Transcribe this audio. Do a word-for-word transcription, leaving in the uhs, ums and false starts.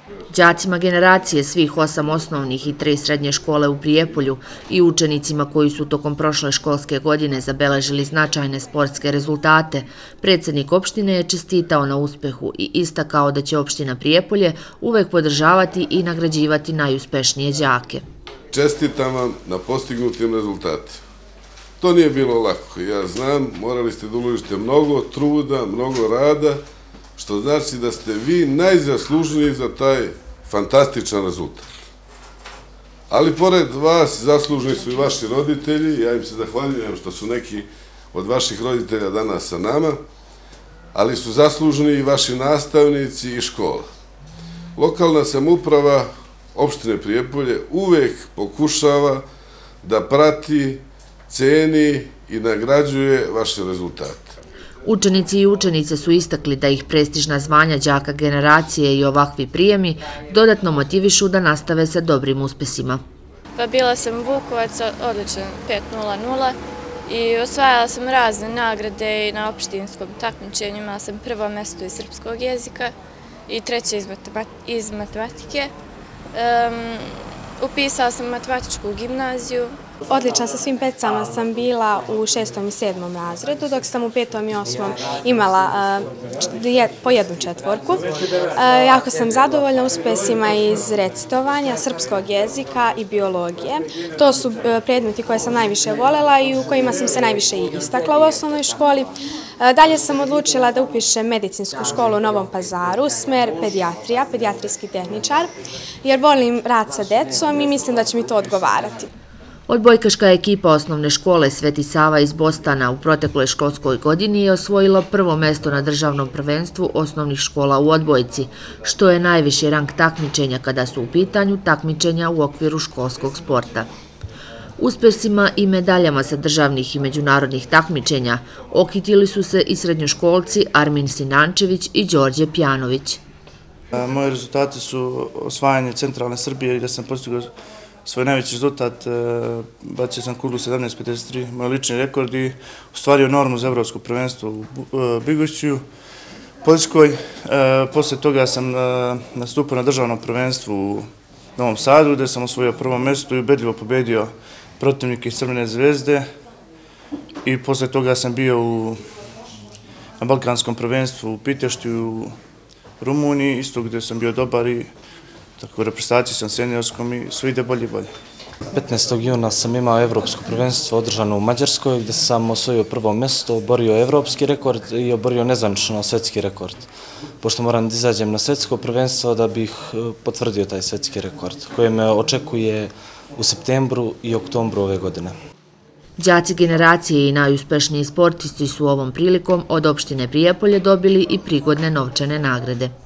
Đacima generacije svih osam osnovnih i tri srednje škole u Prijepolju i učenicima koji su tokom prošle školske godine zabeležili značajne sportske rezultate, predsjednik opštine je čestitao na uspehu i istakao da će opština Prijepolje uvek podržavati i nagrađivati najuspešnije đake. Čestitam vam na postignutim rezultatima. To nije bilo lako, ja znam, morali ste da uložite mnogo truda, mnogo rada, što znači da ste vi najzaslužniji za taj fantastičan rezultat. Ali pored vas zaslužni su i vaši roditelji, ja im se zahvaljujem što su neki od vaših roditelja danas sa nama, ali su zaslužni i vaši nastavnici i škola. Lokalna samouprava opštine Prijepolje uvek pokušava da prati, ceni i nagrađuje vaše rezultate. Učenici i učenice su istakli da ih prestižna zvanja đaka generacije i ovakvi prijemi dodatno motivišu da nastave sa dobrim uspesima. Pa bila sam Vukovac, odličan pet nula nula i osvajala sam razne nagrade i na opštinskom takmičenju. Imala sam prvo mesto iz srpskog jezika i treće iz matematike. Upisala sam matematičku gimnaziju. Odlična sa svim pecama sam bila u šestom i sedmom razredu, dok sam u petom i osmom imala po jednu četvorku. Jako sam zadovoljna uspesima iz recitovanja, srpskog jezika i biologije. To su predmeti koje sam najviše volela i u kojima sam se najviše istakla u osnovnoj školi. Dalje sam odlučila da upišem medicinsku školu u Novom Pazaru, smer pedijatrija, pedijatrijski tehničar, jer volim rad sa decom i mislim da će mi to odgovarati. Odbojkaška ekipa osnovne škole Sveti Sava iz Bostana u protekloj školskoj godini je osvojila prvo mesto na državnom prvenstvu osnovnih škola u odbojci, što je najviši rang takmičenja kada su u pitanju takmičenja u okviru školskog sporta. Uspesima i medaljama sa državnih i međunarodnih takmičenja okitili su se i srednjoškolci Armin Sinančević i Đorđe Pjanović. Moji rezultati su osvajanje centralne Srbije gdje sam postigao svoj najveći rezultat, bacio sam kuglu sedamnaest pedeset tri, moj lični rekord i ostvario normu za evropsko prvenstvo u Bigošću, Poljskoj. Posle toga sam nastupao na državnom prvenstvu u Novom Sadu, gde sam osvojio prvo mesto i ubedljivo pobedio protivnike iz Crvene zvezde. I posle toga sam bio na balkanskom prvenstvu u Pitešti u Rumuniji, isto gde sam bio dobar i tako u reprezentaciji sam seniorskom i sve ide bolje i bolje. petnaestog juna sam imao evropsko prvenstvo održano u Mađarskoj gdje sam osvojio prvo mesto, oborio evropski rekord i oborio nezvanično svetski rekord. Pošto moram da izađem na svetsko prvenstvo da bih potvrdio taj svetski rekord koji me očekuje u septembru i oktobru ove godine. Đaci generacije i najuspešniji sportisti su ovom prilikom od opštine Prijepolje dobili i prigodne novčane nagrade.